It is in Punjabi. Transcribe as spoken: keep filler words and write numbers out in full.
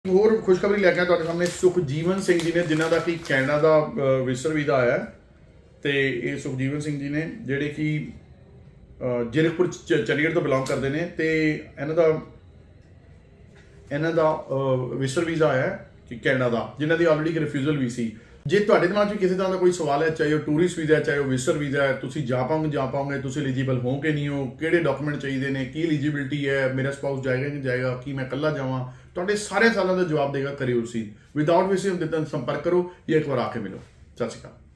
ਹੋਰ ਖੁਸ਼ਖਬਰੀ ਲੈ ਕੇ ਆ ਤੁਹਾਡੇ ਸਾਹਮਣੇ ਸੁਖਜੀਵਨ ਸਿੰਘ ਜੀ ਨੇ ਜਿਨ੍ਹਾਂ ਦਾ ਕਿ ਕੈਨੇਡਾ ਦਾ ਵਿਜ਼ਟਰ ਵੀਜ਼ਾ ਆਇਆ ਤੇ ਇਹ ਸੁਖਜੀਵਨ ਸਿੰਘ ਜੀ ਨੇ ਜਿਹੜੇ ਕਿ ਜ਼ੀਰਕਪੁਰ ਚੰਡੀਗੜ੍ਹ ਤੋਂ ਬਿਲੋਂਗ ਕਰਦੇ ਨੇ ਤੇ ਇਹਨਾਂ ਦਾ ਇਹਨਾਂ ਦਾ ਵਿਜ਼ਟਰ ਵੀਜ਼ਾ ਆਇਆ ਕਿ ਕੈਨੇਡਾ ਦਾ ਜਿਨ੍ਹਾਂ ਦੀ ਆਲਰੇਡੀ ਰਿਫਿਊਜ਼ਲ ਵੀ ਸੀ। ਜੇ ਤੁਹਾਡੇ ਦਿਮਾਗ 'ਚ ਕਿਸੇ ਤਰ੍ਹਾਂ ਦਾ ਕੋਈ ਸਵਾਲ ਹੈ, ਚਾਹੇ ਉਹ ਟੂਰਿਸਟ ਵੀਜ਼ਾ ਹੈ, ਚਾਹੇ ਉਹ ਵਿਜ਼ਟਰ ਵੀਜ਼ਾ ਹੈ, ਤੁਸੀਂ ਜਾ ਪਾਓਗੇ ਜਾ ਪਾਓਗੇ ਤੁਸੀਂ ਐਲੀਜੀਬਲ ਹੋ ਕਿ ਨਹੀਂ ਹੋ, ਕਿਹੜੇ ਡਾਕੂਮੈਂਟ ਚਾਹੀਦੇ ਨੇ, ਕੀ ਐਲੀਜੀਬਿਲਿਟੀ ਹੈ, ਮੇਰਾ ਸਪਾਊਸ ਜਾਏਗਾ ਕਿ ਜਾਏਗਾ, ਕੀ ਮੈਂ ਇਕੱਲਾ ਜਾਵਾਂ, ਤੁਹਾਡੇ ਸਾਰੇ ਸਵਾਲਾਂ ਦਾ ਜਵਾਬ ਦੇਗਾ ਕਰਿਓਰ ਸੀ। ਵਿਦਆਊਟ ਵੇਸਟਿੰਗ ਟਾਈਮ ਸੰਪਰਕ ਕਰੋ ਜਾਂ ਇੱਕ ਵਾਰ ਆ ਕੇ ਮਿਲੋ। ਸਤਿ ਸ਼੍ਰੀ ਅਕਾਲ।